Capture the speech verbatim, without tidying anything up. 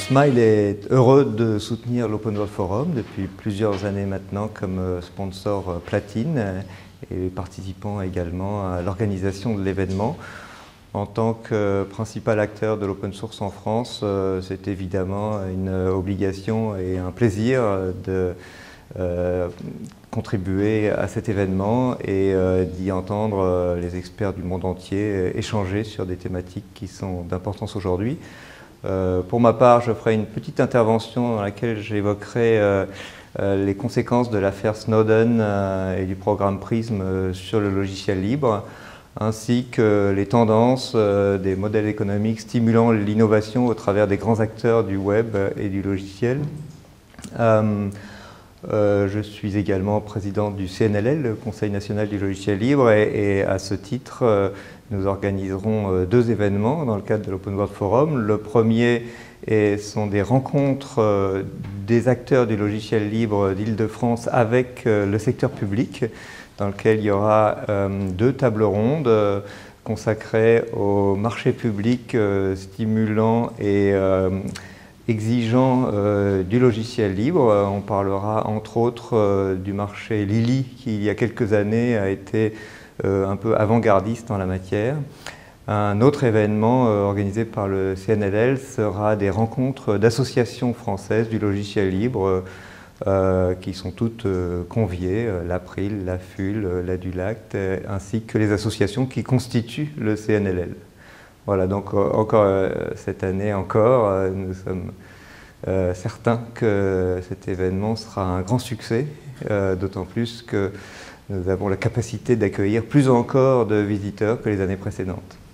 Smile est heureux de soutenir l'Open World Forum depuis plusieurs années maintenant comme sponsor platine et participant également à l'organisation de l'événement. En tant que principal acteur de l'open source en France, c'est évidemment une obligation et un plaisir de euh, contribuer à cet événement et euh, d'y entendre euh, les experts du monde entier échanger sur des thématiques qui sont d'importance aujourd'hui. Euh, pour ma part, je ferai une petite intervention dans laquelle j'évoquerai euh, euh, les conséquences de l'affaire Snowden euh, et du programme PRISM euh, sur le logiciel libre, ainsi que les tendances euh, des modèles économiques stimulant l'innovation au travers des grands acteurs du web et du logiciel. Euh, euh, je suis également président du C N L L, le Conseil national du logiciel libre, et, et à ce titre, euh, nous organiserons euh, deux événements dans le cadre de l'Open World Forum. Le premier est, sont des rencontres euh, des acteurs du logiciel libre d'Île-de-France avec euh, le secteur public, dans lequel il y aura euh, deux tables rondes euh, consacrées au marché public euh, stimulant et euh, exigeant euh, du logiciel libre. On parlera entre autres euh, du marché Lily qui il y a quelques années a été euh, un peu avant-gardiste en la matière. Un autre événement euh, organisé par le C N L L sera des rencontres d'associations françaises du logiciel libre euh, qui sont toutes euh, conviées, euh, l'April, la F U L, euh, la Dulact, euh, ainsi que les associations qui constituent le C N L L. Voilà, donc euh, encore euh, cette année encore, euh, nous sommes euh, certains que cet événement sera un grand succès, euh, d'autant plus que nous avons la capacité d'accueillir plus encore de visiteurs que les années précédentes.